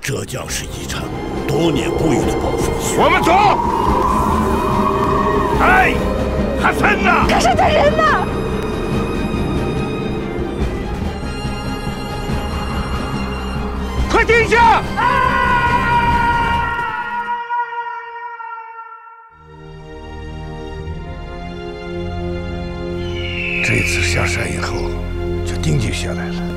这将是一场多年不遇的暴风雪。 我们走！哎，哈森呐！ 可是他人呢？ 快停下！这次下山以后，就定居下来了。